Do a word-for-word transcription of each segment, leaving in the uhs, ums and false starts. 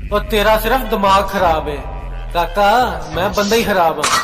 और तेरा सिर्फ दिमाग खराब है काका, मैं बंदा ही खराब हूँ।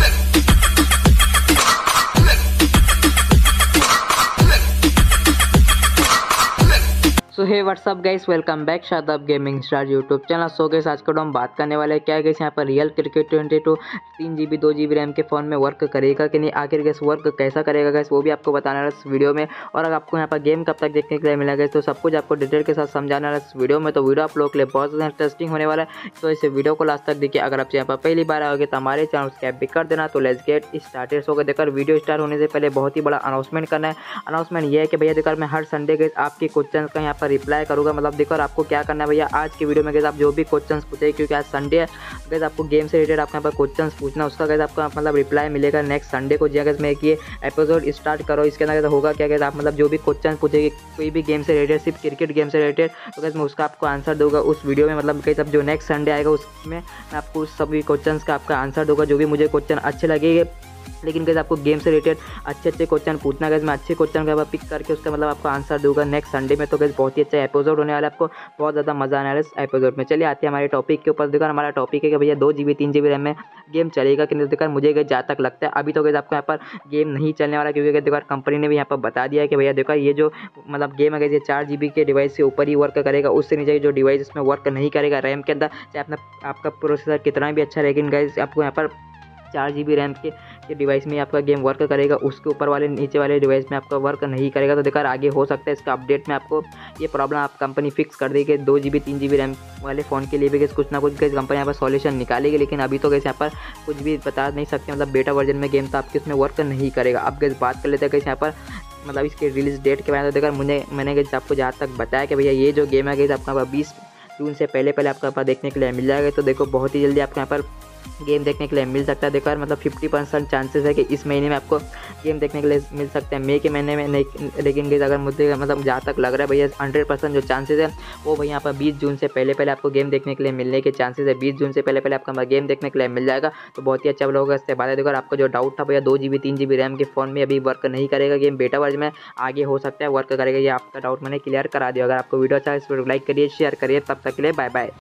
So hey WhatsApp guys, welcome back Shadab gaming star YouTube channel. So guys आज को हम बात करने वाले हैं क्या है गाइस, यहाँ पर रियल क्रिकेट ट्वेंटी टू तीन जी बी दो जी बी रैम के फ़ोन में वर्क करेगा कि नहीं, आखिर गाइस वर्क कैसा करेगा गाइस, वो भी आपको बताना है इस वीडियो में। और अगर आपको यहाँ पर गेम कब तक देखने के लिए मिलेगा गाइस, तो सब कुछ आपको डिटेल के साथ समझाना है इस वीडियो में। तो वीडियो आप लोग के लिए बहुत ज़्यादा इंटरेस्टिंग होने वाला है, तो इस वीडियो को लास्ट तक देखिए। अगर आप यहाँ पर पहली बार आओगे तो हमारे चैनल सब्सक्राइब भी कर देना। तो लेट्स गेट स्टार्टेड। सो देखकर वीडियो स्टार्ट होने से पहले बहुत ही बड़ा अनाउंसमेंट करना है। अनाउंसमेंट ये है कि भैया देखकर मैं हर संडे के आपके क्वेश्चन का यहाँ पर रिप्लाई करूँगा। मतलब देखो आपको क्या करना है भैया, आज की वीडियो में गाइस आप जो भी क्वेश्चंस पूछे, क्योंकि आज संडे है गाइस, आपको गेम से रिलेटेड आपके यहाँ पर क्वेश्चंस पूछना, उसका गाइस आपको मतलब रिप्लाई मिलेगा नेक्स्ट संडे को। जी गाइस मैं एक ये एपिसोड स्टार्ट करो, इसके अंदर होगा क्या गाइस, आप मतलब जो भी क्वेश्चन पूछेगी कोई भी गेम से रिलेटेड, सिर्फ क्रिकेट गेम से रिलेटेड, तो गाइस मैं उसका आपको आंसर दूंगा उस वीडियो में। मतलब गाइस अब जो नेक्स्ट संडे आएगा उसमें मैं आपको उस सभी क्वेश्चंस का आपका आंसर दूंगा, जो भी मुझे क्वेश्चन अच्छे लगेंगे। लेकिन गाइस आपको गेम से रिलेटेड अच्छे अच्छे क्वेश्चन पूछना गाइस, मैं अच्छे क्वेश्चन का पिक करके उसका मतलब आपको आंसर दूंगा नेक्स्ट संडे में। तो गाइस बहुत ही अच्छा एपिसोड होने वाला है, आपको बहुत ज़्यादा मजा आने वाला है इस एपिसोड में। चलिए आते हैं हमारे टॉपिक के ऊपर। देखो हमारा टॉपिक है कि भैया दो जी बी तीन जी बी रैम में गेम चलेगा कि नहीं। देखकर मुझे गाइस जहाँ तक लगता है अभी तो गाइस आपको यहाँ पर गेम नहीं चलने वाला, क्योंकि देखो कंपनी ने भी यहाँ पर बता दिया है कि भैया देखो ये जो मतलब गेम है ये चार जी बी के डिवाइस के ऊपर ही वर्क करेगा, उससे नीचे जो डिवाइस इसमें वर्क नहीं करेगा रैम के अंदर, चाहे अपना आपका प्रोसेसर कितना भी अच्छा, लेकिन गाइस आपको यहाँ पर चार जी बी रैम के के डिवाइस में आपका गेम वर्क करेगा, उसके ऊपर वाले नीचे वाले डिवाइस में आपका वर्क नहीं करेगा। तो देखकर आगे हो सकता है इसका अपडेट में आपको ये प्रॉब्लम आप कंपनी फिक्स कर देगी। दो जी बी तीन जी बी रैम वाले फ़ोन के लिए भी कुछ ना कुछ कंपनी यहाँ पर सॉल्यूशन निकालेगी, लेकिन अभी तो कैसे यहाँ पर कुछ भी बता नहीं सकते। मतलब बेटा वर्जन में गेम तो आपके उसमें वर्क नहीं करेगा। अब कैसे बात कर लेते हैं कैसे यहाँ पर मतलब इसके रिलीज डेट के बारे में। तो देखकर मुझे मैंने कैसे आपको जहाँ तक बताया कि भैया ये जो गेम है कैसे आपका बीस जून से पहले पहले आपका पास देखने के लिए मिल जाएगा। तो देखो बहुत ही जल्दी आपको यहाँ पर गेम देखने के लिए मिल सकता है। देखो यार मतलब फिफ्टी परसेंट चांसेस है कि इस महीने में आपको गेम देखने के लिए मिल सकता है, मई के महीने में नहीं। लेकिन गाइस अगर मुझे मतलब जहाँ तक लग रहा है भैया हंड्रेड परसेंट जो चांसेस है वो भैया यहाँ पर बीस जून से पहले पहले आपको गेम देखने के लिए मिलने के चांसेस है। बीस जून से पहले पहले आपका गेम देखने के लिए मिल जाएगा, तो बहुत ही अच्छा होगा। इससे बात है देखो आपको जो डाउट था भैया दो जी बी तीन जी बी रैम के फ़ोन में अभी वर्क नहीं करेगा गेम, बेटा वर्जन में आगे हो सकता है वर्क करेगा, ये आपका डाउट मैंने क्लियर करा दिया। अगर आपको वीडियो अच्छा है इस वीडियो को लाइक करिए, शेयर करिए। तब तक के लिए बाय बाय।